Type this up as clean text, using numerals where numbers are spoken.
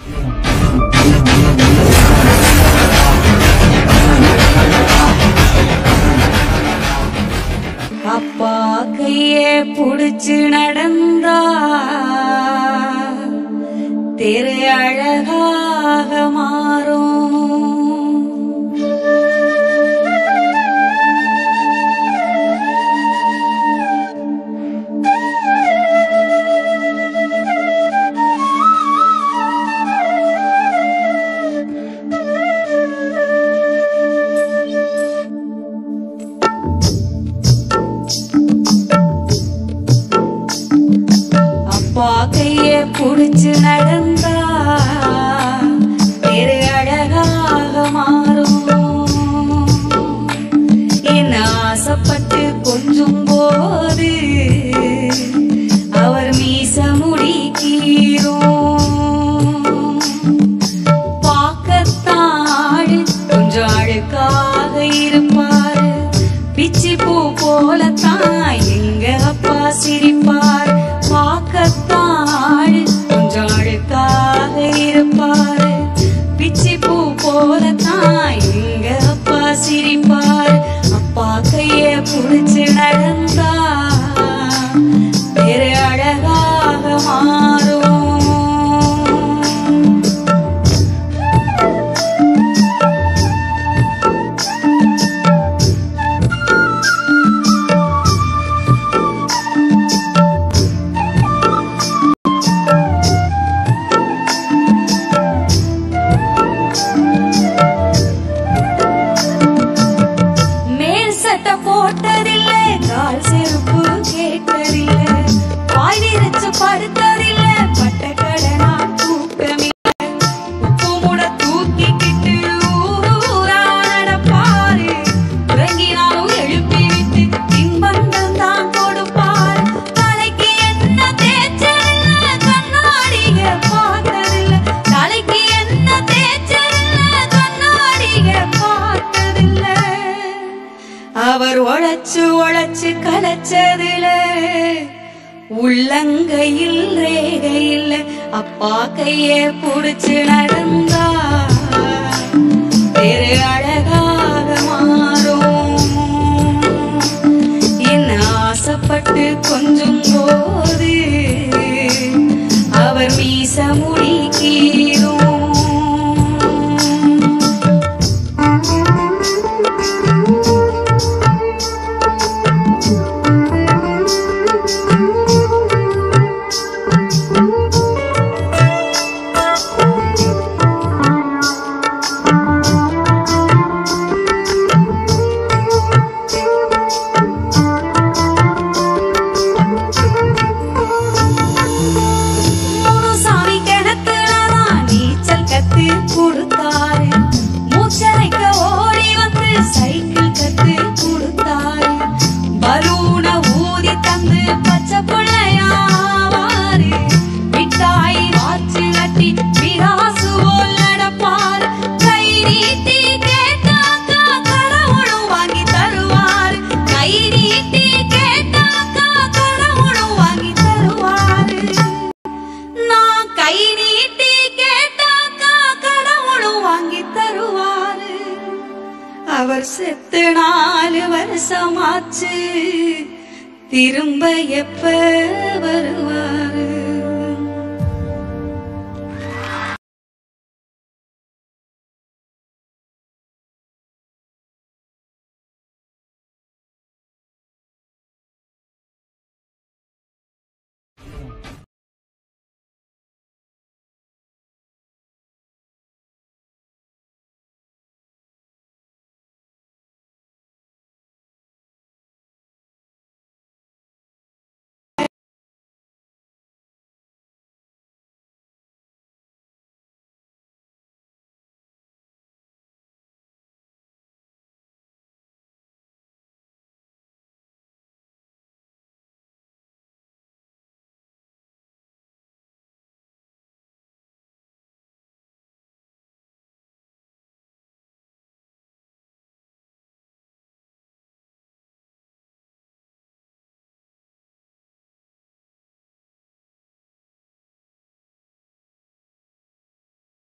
அப்பா கையே புடிச்சு நடந்தா தெரு அழகாக மாறும். அப்பா கையே புடிச்சு நடந்தா தெரு அழகாக மாறும். என்ன ஆசைப்பட்டு கொஞ்சும் போது அவர் மீச முடிக்கீரும். பார்க்கத்தாடு கொஞ்சம் அழுக்காக இருப்பார். பிச்சி பூ போலத்தான் எங்க அப்பா சிரிப்பார். பார்க்கத்தாடு கொஞ்சம் அழுக்காக இருப்பார். பிச்சி பூ போலத்தான் எங்க அப்பா சிரிப்பார். அப்பா கைய புடிச்சு நடந்தா வேற அழகாக மாறும். போட்டதில்லை கால் செருப்பு கேட்டதில்லை. வாய் விரிச்சு படுத்ததில்லை. பட்ட கடனா தூக்கமில்லை. உப்பு முட தூக்கிக்கிட்டு ஊரூரா நடப்பாரு. உறங்கினாலும் எழுப்பி விட்டு தின்பண்டம் தான் கொடுப்பார். தலைக்கு என்ன தேய்ச்சதில்லை. கண்ணாடிக பார்த்ததில்லை. தலைக்கு என்ன தேய்ச்சதில்லை. கண்ணாடிக பார்த்ததில்லை. அவர் உழைச்சு உழைச்சு கலைச்சதுல உள்ளங்கையில் ரேகையில். அப்பா கையே புடிச்சு நடந்தா வேறு அழகாக மாறும். என்ன ஆசைப்பட்டு கொஞ்சம் போது அவர் மீச முடிக்கீரும். கொடுத்தாரு. மூச்சரைக்க ஓடி வந்து சைக்கிள் கத்து கொடுத்தாரு. பலூன ஊதி தந்து பச்சை பிள்ளையாவாரு. மிட்டாய் வாச்சு கட்டி பிராசு போல் நடப்பார். கை நீட்டி கேட்டாக்கா கடவுளும் வாங்கி தருவார். கை நீட்டி கேட்டாக்கா கடவுளும் வாங்கி தருவாரு. நான் கை நீட்டி வாங்கி தருவாரு. அவர் செத்து 4 வருஷமாச்சு. திரும்ப எப்ப வருவாரு?